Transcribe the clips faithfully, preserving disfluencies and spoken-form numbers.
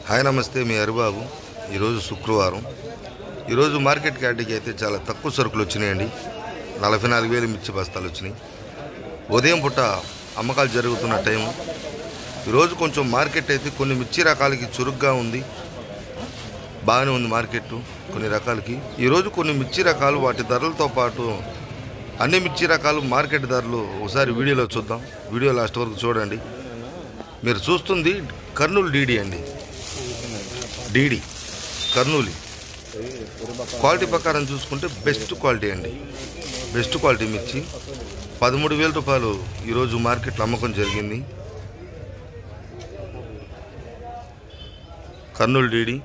Hi నమస్తే, మీ హరిబాబు. ఈరోజు శుక్రవారం. ఈరోజు మార్కెట్ యార్డ్కి అయితే చాలా తక్కువ సరుకులు వచ్చినాయండి. నలభై నాలుగు వేలు మిర్చి బస్తాలు వచ్చినాయి. ఉదయం పూట అమ్మకాలు జరుగుతున్న టైం. ఈరోజు కొంచెం మార్కెట్ అయితే కొన్ని మిర్చి రకాలకి చురుగ్గా ఉంది, బాగానే ఉంది మార్కెట్ కొన్ని రకాలకి. ఈరోజు కొన్ని మిర్చి రకాలు వాటి ధరలతో పాటు అన్ని మిర్చి రకాలు మార్కెట్ ధరలు ఒకసారి వీడియోలో చూద్దాం. వీడియో లాస్ట్ వరకు చూడండి. మీరు చూస్తుంది కర్నూలు డీడీ అండి, డీడీ కర్నూలు. క్వాలిటీ ప్రకారం చూసుకుంటే బెస్ట్ క్వాలిటీ అండి, బెస్ట్ క్వాలిటీ మిర్చి. పదమూడు వేల రూపాయలు ఈరోజు మార్కెట్లో అమ్మకం జరిగింది. కర్నూలు డీడీ.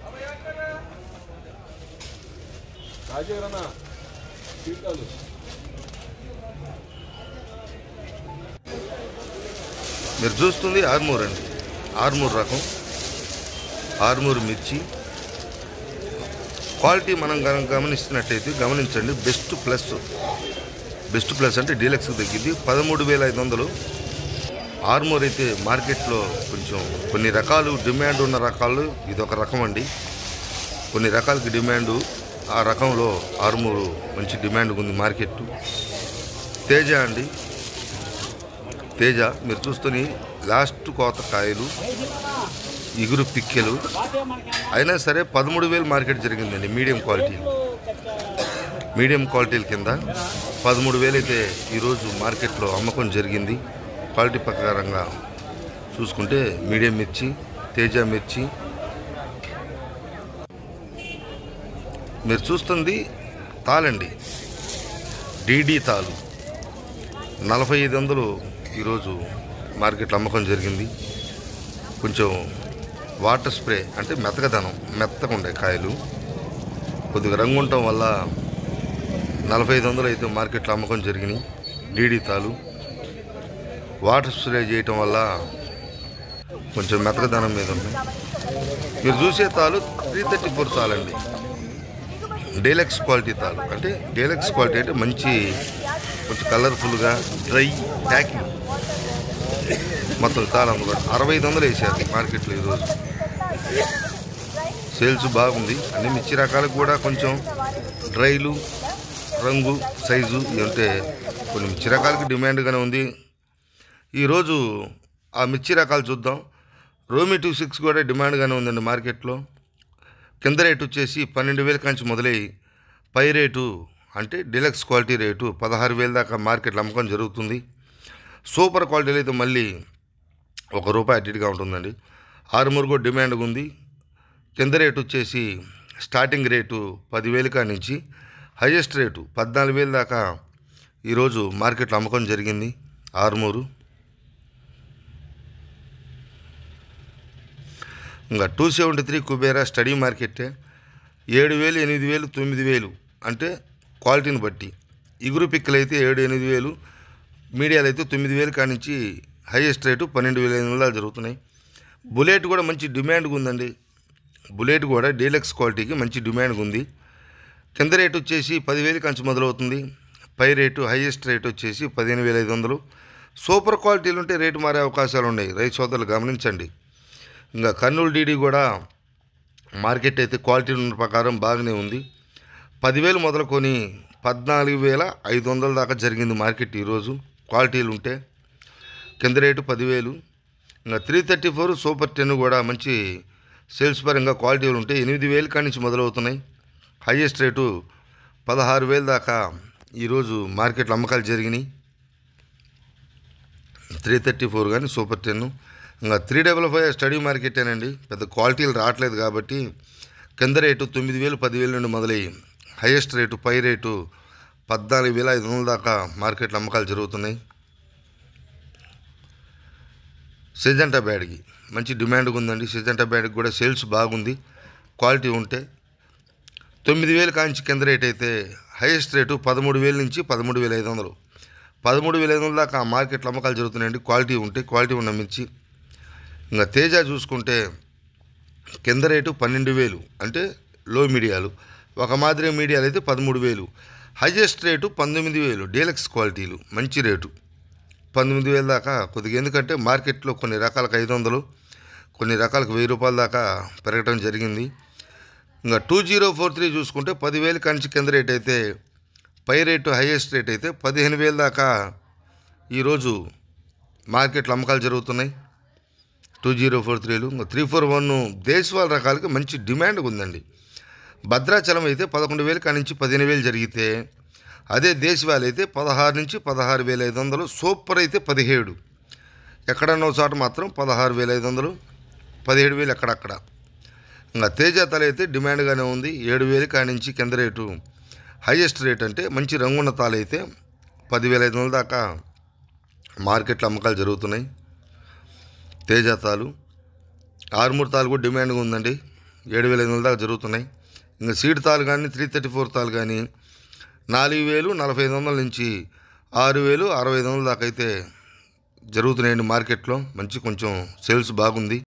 మీరు చూస్తుంది ఆర్మూర్ అండి, ఆర్మూర్ రకం, ఆర్మూర్ మిర్చి. క్వాలిటీ మనం గమనిస్తున్నట్టయితే గమనించండి, బెస్ట్ ప్లస్. బెస్ట్ ప్లస్ అంటే డీలక్స్కి తగ్గింది. పదమూడు వేల ఐదు వందలు ఆర్మూర్ అయితే మార్కెట్లో కొంచెం కొన్ని రకాలు డిమాండ్ ఉన్న రకాలు ఇదొక రకం అండి. కొన్ని రకాలకి డిమాండు, ఆ రకంలో ఆర్మూరు మంచి డిమాండ్ ఉంది మార్కెట్. తేజ అండి, తేజ మీరు చూస్తుని లాస్ట్ కోత కాయలు, ఇగురు పిక్కెలు అయినా సరే పదమూడు వేలు మార్కెట్ జరిగిందండి. మీడియం క్వాలిటీ, మీడియం క్వాలిటీల కింద పదమూడు వేలు అయితే ఈరోజు మార్కెట్లో అమ్మకం జరిగింది. క్వాలిటీ ప్రకారంగా చూసుకుంటే మీడియం మిర్చి, తేజ మిర్చి. మీరు చూస్తుంది తాళండి, డీడీ తాలు. నలభై ఐదు వందలు ఈరోజు మార్కెట్లో అమ్మకం జరిగింది. కొంచెం వాటర్ స్ప్రే అంటే మెత్తగదనం, మెత్తగా ఉండే కాయలు, కొద్దిగా రంగు ఉండటం వల్ల నలభై ఐదు వందలు అయితే మార్కెట్లో అమ్మకం జరిగినాయి. డీడీ తాలు వాటర్ స్ప్రే చేయటం వల్ల కొంచెం మెత్తగదనం మీద ఉంది. మీరు చూసే తాలు త్రీ థర్టీ ఫోర్ తాలండి, డీలక్స్ క్వాలిటీ తాలు. అంటే డీలక్స్ క్వాలిటీ అంటే మంచి కొంచెం కలర్ఫుల్గా డ్రై ప్యాకింగ్ మొత్తం తాళం కూడా అరవై ఐదు వందలు వేసారు మార్కెట్లో ఈరోజు. సేల్స్ బాగుంది. అన్ని మిర్చి రకాలకు కూడా కొంచెం డ్రైలు, రంగు, సైజు ఇవి ఉంటే కొన్ని మిర్చి రకాలకి డిమాండ్గానే ఉంది. ఈరోజు ఆ మిర్చి రకాలు చూద్దాం. రోమి టూ సిక్స్ కూడా డిమాండ్గానే ఉందండి మార్కెట్లో. కింద రేటు వచ్చేసి పన్నెండు వేల కాంచి మొదలై పై రేటు అంటే డీలక్స్ క్వాలిటీ రేటు పదహారు వేల దాకా మార్కెట్లో అమ్మకం జరుగుతుంది. సూపర్ క్వాలిటీలో అయితే మళ్ళీ ఒక రూపాయి అటు ఇటుగా ఉంటుందండి. ఆరుమూరు కూడా డిమాండ్గా ఉంది. కింద రేటు వచ్చేసి స్టార్టింగ్ రేటు పదివేలు కాడి నుంచి హైయెస్ట్ రేటు పద్నాలుగు వేల దాకా ఈరోజు మార్కెట్లో అమ్మకం జరిగింది. ఆరుమూరు. ఇంకా two seventy three Kubera steady మార్కెటే ఏడు వేలు, ఎనిమిది వేలు, తొమ్మిది వేలు అంటే క్వాలిటీని బట్టి. ఇగురు పిక్కలు అయితే ఏడు ఎనిమిది వేలు, మీడియాలు అయితే తొమ్మిది వేలు కాడి నుంచి హైయెస్ట్ రేటు పన్నెండు వేల ఐదు వందలు జరుగుతున్నాయి. బుల్లెట్ కూడా మంచి డిమాండ్గా ఉందండి. బుల్లెట్ కూడా డీలక్స్ క్వాలిటీకి మంచి డిమాండ్గా ఉంది. కింద రేటు వచ్చేసి పదివేలు కంచి మొదలవుతుంది. పై రేటు హైయెస్ట్ రేటు వచ్చేసి పదిహేను వేల ఐదు వందలు. సూపర్ క్వాలిటీలు ఉంటే రేటు మారే అవకాశాలు ఉన్నాయి, రైతు సోదరులు గమనించండి. ఇంకా కర్నూలు డీడీ కూడా మార్కెట్ అయితే క్వాలిటీ ఉన్న ప్రకారం బాగానే ఉంది. పదివేలు మొదలుకొని పద్నాలుగు వేల ఐదు వందల దాకా జరిగింది మార్కెట్ ఈరోజు క్వాలిటీలు ఉంటే. కింద రేటు పదివేలు. ఇంకా three thirty four super ten కూడా మంచి సేల్స్ పరంగా క్వాలిటీలు ఉంటే ఎనిమిది వేలు కాడి నుంచి మొదలవుతున్నాయి. హైయెస్ట్ రేటు పదహారు వేలు దాకా ఈరోజు మార్కెట్లో అమ్మకాలు జరిగినాయి. త్రీ థర్టీ ఫోర్ కానీ సూపర్ టెన్. ఇంకా త్రీ డబల్ ఫైవ్ స్టడీ మార్కెటేనండి, పెద్ద క్వాలిటీలు రావట్లేదు కాబట్టి కింద రేటు తొమ్మిది వేలు పదివేలు నుండి మొదలయ్యి హైయెస్ట్ రేటు పై రేటు పద్నాలుగు వేల ఐదు వందల దాకా మార్కెట్లో అమ్మకాలు జరుగుతున్నాయి. సిజంటా బ్యాడ్కి మంచి డిమాండ్గా ఉందండి. సిజంటా బ్యాడ్కి కూడా సేల్స్ బాగుంది క్వాలిటీ ఉంటే. తొమ్మిది వేలు కాంచి కింద రేట్ అయితే హైయెస్ట్ రేటు పదమూడు వేల నుంచి పదమూడు వేల ఐదు వందలు పదమూడు వేల ఐదు వందల దాకా మార్కెట్లో అమ్మకాలు జరుగుతున్నాయండి క్వాలిటీ ఉంటే. క్వాలిటీ ఉన్న మిర్చి. ఇంకా తేజ చూసుకుంటే కింద రేటు పన్నెండు వేలు అంటే లో మీడియాలు, ఒక మాదిరి మీడియాలు అయితే పదమూడు వేలు, హైయెస్ట్ రేటు పంతొమ్మిది వేలు. డీలక్స్ క్వాలిటీలు మంచి రేటు పంతొమ్మిది వేల దాకా కొద్దిగా. ఎందుకంటే మార్కెట్లో కొన్ని రకాలకు ఐదు వందలు, కొన్ని రకాలకు వెయ్యి రూపాయల దాకా పెరగటం జరిగింది. ఇంకా టూ జీరో ఫోర్ త్రీ చూసుకుంటే పదివేలు కంచి కింద రేట్ అయితే, పై రేటు హైయెస్ట్ రేట్ అయితే పదిహేను వేల దాకా ఈరోజు మార్కెట్లో అమ్మకాలు జరుగుతున్నాయి. టూ జీరో ఫోర్ త్రీలు ఇంకా త్రీ ఫోర్ వన్ దేశవాళ రకాలకి మంచి డిమాండ్ ఉందండి. భద్రాచలం అయితే పదకొండు వేలు కాడి నుంచి పదిహేను వేలు జరిగితే, అదే దేశవాళి అయితే పదహారు నుంచి పదహారు వేల ఐదు వందలు సూపర్ అయితే పదిహేడు, ఎక్కడన్నా చోట మాత్రం పదహారు వేల ఐదు వందలు పదిహేడు వేలు ఎక్కడక్కడ. ఇంకా తేజాతాలు అయితే డిమాండ్గానే ఉంది. ఏడు వేలు కాడి నుంచి కింద రేటు హైయెస్ట్ రేట్ అంటే మంచి రంగున్న తాలు అయితే పదివేల ఐదు వందల దాకా మార్కెట్లో అమ్మకాలు జరుగుతున్నాయి. తేజాతాలు ఆరుమూరు తాలు కూడా డిమాండ్గా ఉందండి, ఏడు వేల ఐదు వందల దాకా జరుగుతున్నాయి. ఇంకా సీడ్ తాలు కానీ త్రీ థర్టీ ఫోర్ తాలు కానీ నాలుగు వేలు నలభై ఐదు వందల నుంచి ఆరు వేలు అరవై ఐదు వందల దాకా అయితే జరుగుతున్నాయండి మార్కెట్లో. మంచి కొంచెం సేల్స్ బాగుంది.